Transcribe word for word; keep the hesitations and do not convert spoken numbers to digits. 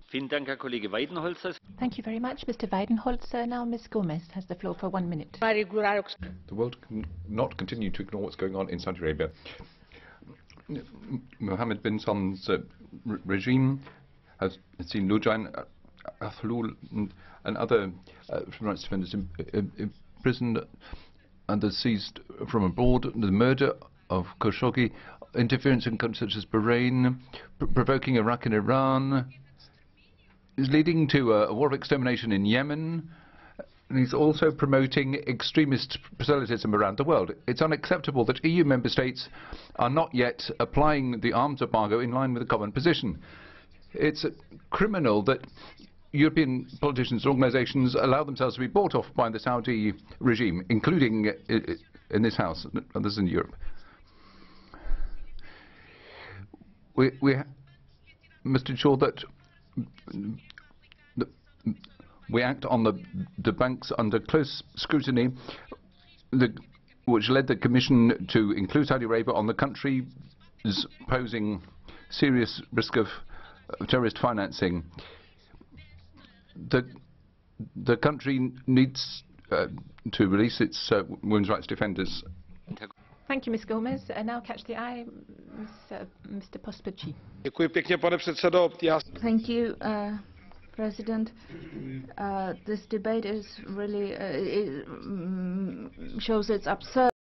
Thank you very much, Mister Weidenholzer. Now Miz Gomez has the floor for one minute. The world can not continue to ignore what's going on in Saudi Arabia. Mohammed bin Salman's uh, re regime has seen Lujain, Ahlul and other uh, human rights defenders imprisoned and are seized from abroad. The murder of Khashoggi, interference in countries such as Bahrain, pr provoking Iraq and Iran, is leading to a, a war of extermination in Yemen, and he's also promoting extremist proselytism around the world. It's unacceptable that E U member states are not yet applying the arms embargo in line with the common position. It's criminal that European politicians and organisations allow themselves to be bought off by the Saudi regime, including in this House and others in Europe. We, we must ensure that the, we act on the, the banks under close scrutiny, the, which led the Commission to include Saudi Arabia on the countries posing serious risk of uh, terrorist financing. The, the country needs uh, to release its uh, women's rights defenders. Thank you, Miz Gomez. And now catch the eye, Mister Pospíšil. Thank you, uh, President. Uh, this debate is really uh, it, um, shows its absurd.